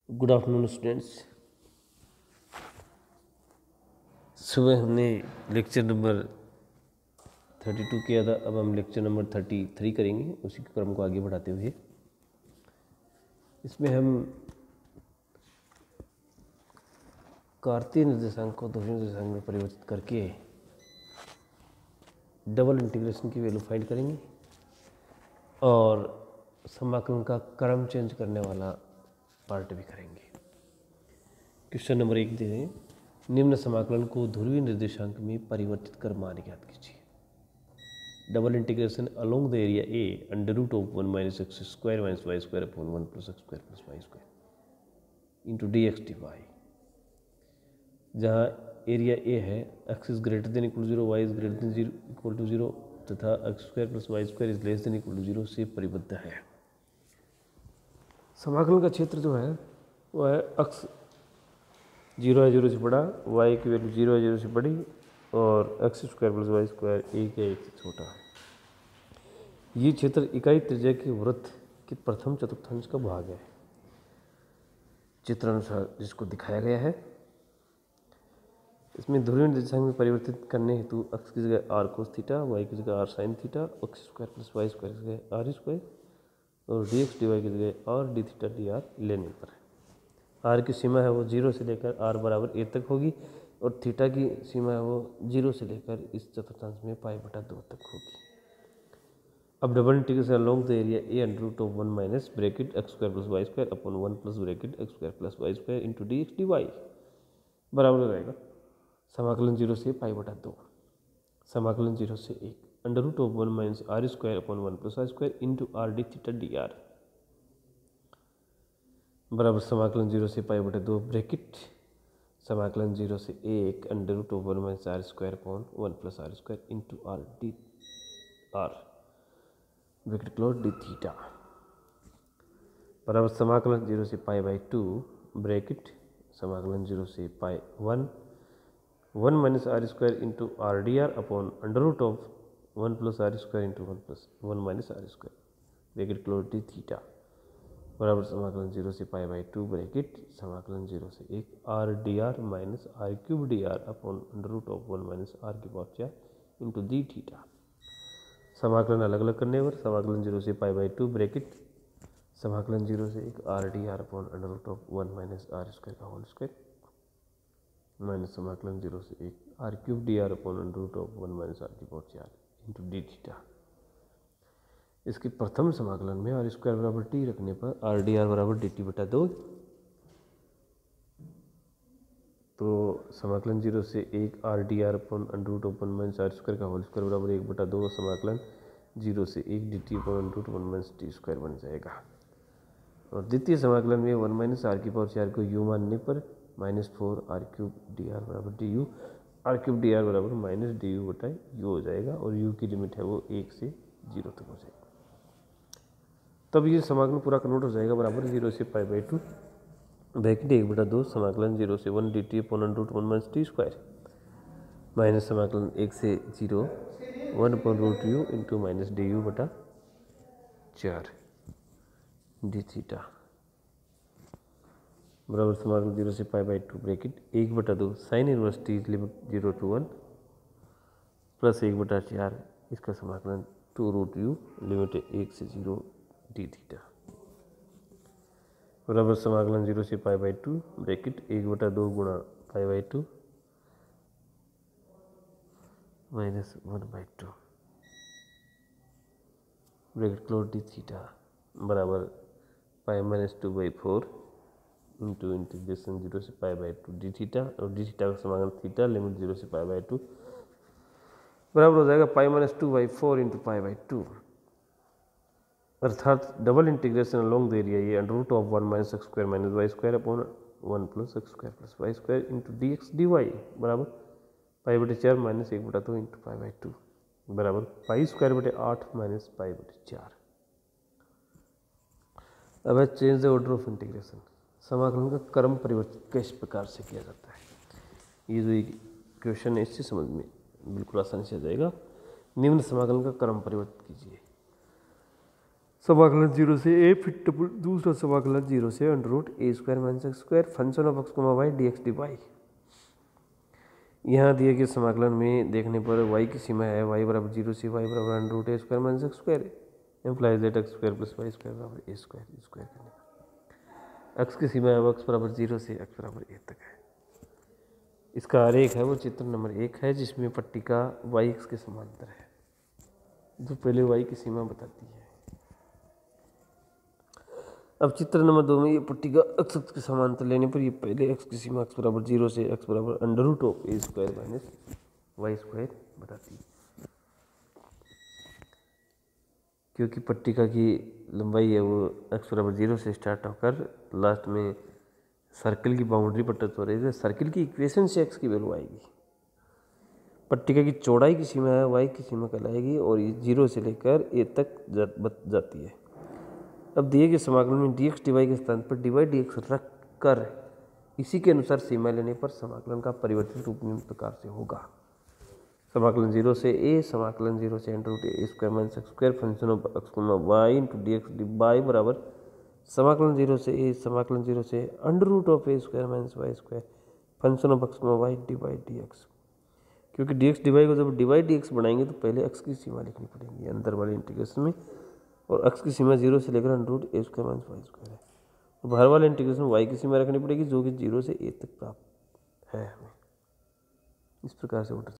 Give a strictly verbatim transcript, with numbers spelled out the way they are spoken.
Good afternoon students. सुबह हमने lecture number thirty two किया था, अब हम लेक्चर नंबर थर्टी थ्री करेंगे, उसी के क्रम को आगे बढ़ाते हुए। इसमें हम कार्तीय निर्देशांक को ध्रुवीय निर्देशांक में परिवर्तित करके डबल इंटीग्रेशन की वैल्यू फाइंड करेंगे और समाकलन का क्रम चेंज करने वाला पार्ट भी करेंगे। क्वेश्चन नंबर एक दे दें, निम्न समाकलन को ध्रुवीय निर्देशांक में परिवर्तित कर मान ज्ञात कीजिए। Double integration along the area A under root of one minus x square minus y square upon one plus x square plus y square into d x d y. जहाँ एरिया ए है, x is greater than equal to zero, y is greater than zero equal to zero तथा x square plus y square is less than equal to zero से परिबद्ध है। समाकलन का क्षेत्र जो है वह है एक्स जीरो है जीरो से बड़ा, वाई की वैल्यू जीरो है जीरो से बड़ी और x square plus y square एक है एक से छोटा है। ये क्षेत्र इकाई त्रिज्या के वृत्त के प्रथम चतुर्थांश का भाग है, चित्रानुसार जिसको दिखाया गया है। इसमें ध्रुवीय निर्देशांक में परिवर्तित करने हेतु एक्स की जगह आर कोस थीटा, वाई की जगह r sine theta, x square plus y square की जगह आर स्क्वायर और डी एक्स डी वाई की जगह r d theta d r लेने पर है। आर की सीमा है वो जीरो से लेकर आर बराबर ए तक होगी और थीटा की सीमा है वो जीरो से लेकर इस चतुर्थांश में पाई बटा दो तक होगी। अब double integration along the area A under root of one minus bracket x square plus y square upon one plus bracket x square plus y square into d x d y बराबर हो जाएगा समाकलन zero से पाई बटा दो, समाकलन zero से एक under root of one minus r square upon one plus r square into r d theta d r बराबर समाकलन जीरो से पाई बटे दो ब्रैकेट समाकलन जीरो से एक under root of one minus r square upon one plus r square into r d r bracket close d theta बराबर समाकलन जीरो से पाई बाई टू ब्रैकेट समाकलन जीरो से pi one one minus r square into r d r upon under root of one plus r square into one plus one minus r square bracket close d theta बराबर समाकलन zero से pi by two bracket समाकलन zero से एक r d r minus r cube d r upon under root of one minus r की power चार into d theta. समाकलन अलग अलग करने पर समाकलन जीरो से पाई बाई टू ब्रैकेट समाकलन जीरो से एक r d r upon under root of one minus r square का होल स्क्वायर माइनस समाकलन जीरो से एक r cube d r upon under root of one minus r की power चार into d theta. इसके प्रथम समाकलन में आर स्क्वायर बराबर टी रखने पर आर डी आर बराबर डी टी बटा दो, तो समाकलन जीरो से एक r d r upon under root of one minus r square का होल स्क्वायर बराबर एक बटा दो समाकलन जीरो से एक d t upon under root one minus t square बन जाएगा। और द्वितीय समाकलन में वन माइनस आर की पावर चार को यू मानने पर minus four r cube d r बराबर d u, r cube d r बराबर माइनस डी यू बटा यू हो जाएगा और यू की लिमिट है वो एक से जीरो तक हो जाएगी। तब ये समाकलन पूरा कन्वर्ट हो जाएगा बराबर जीरो से पाई बाई टू ब्रैकेट एक बटा दो समाकलन जीरो से one d t upon under root one minus t square minus समाकलन एक से zero one upon root u into minus d u बटा चार डी थीटा बराबर समाकलन जीरो से पाई बाई टू ब्रैकेट एक बटा दो sine inverse t limit zero to one plus एक बटा चार इसका समाकलन टू रूट यू लिमिट एक से जीरो डी थीटा बराबर समाकलन जीरो से पाई बाई टू ब्रैकेट एक बटा दो गुणा pi by two minus one by two bracket close d theta बराबर pi minus two by four into integration zero से pi by two d theta और डी थीटा का समाकलन थीटा लिमिट जीरो से पाई बाई टू बराबर हो जाएगा pi minus two by four into pi by two. अर्थात double integration along the area ये under root of one minus x square minus y square upon one plus x square plus y square into d x d y बराबर pi बटे चार minus एक बटा दो into pi by to बराबर pi square बटे आठ minus pi बटे चार। अब है change the order of integration. समाकलन का क्रम परिवर्तित किस प्रकार से किया जाता है, ये जो क्वेश्चन है इससे समझ में बिल्कुल आसानी से आ जाएगा। निम्न समाकलन का क्रम परिवर्तित कीजिए। समाकलन जीरो से ए फिर डबल दूसरा समाकलन जीरो से under root A square minus x square function of x comma y d x d y. यहाँ दिए गए समाकलन में देखने पर वाई की सीमा है वाई बराबर जीरो से वाई बराबर under root A square minus x square implies that x square plus y square बराबर ए स्क्वायर स्क्वायर करने का एक्स की सीमा है एक्स बराबर जीरो से एक्स बराबर ए तक है। इसका आरेख है वो चित्र नंबर एक है जिसमें पट्टिका वाई एक्स के समांतर है जो पहले वाई की सीमा बताती है। अब चित्र नंबर दो में ये पट्टिका एक्स एक्स के समांतर लेने पर ये पहले एक्स की सीमा एक्स बराबर जीरो से एक्स बराबर under root of a square minus y square बताती है। क्योंकि पट्टिका की लंबाई है वो एक्स बराबर जीरो से स्टार्ट होकर लास्ट में सर्कल की बाउंड्री पर टच हो रही है, सर्कल की इक्वेशन से एक्स की वैल्यू आएगी। पट्टिका की चौड़ाई की सीमा है वाई की सीमा कहलाएगी और ये जीरो से लेकर ए तक जा, जाती है। अब दिए गए समाकलन में डी एक्स डी वाई के स्थान पर डी वाई डी एक्स रख कर इसी के अनुसार सीमा लेने पर समाकलन का परिवर्तित रूप निम्न प्रकार से होगा। समाकलन जीरो से ए समाकलन जीरो से under root A square minus x square function of x comma y into d x d y बराबर समाकलन जीरो से ए समाकलन जीरो से under root of a square minus y square function of x comma y d y d x. क्योंकि d x d y को जब D y d x बनाएंगे तो पहले एक्स की सीमा लिखनी पड़ेगी अंदर वाले इंटीग्रेशन में और एक्स की सीमा जीरो से लेकर अंडर रूट ए स्क्वायर माइनस वाई स्क्वायर है और बाहर वाले इंटीग्रेशन में वाई की सीमा रखनी पड़ेगी जो कि जीरो से ए तक प्राप्त है हमें। इस प्रकार से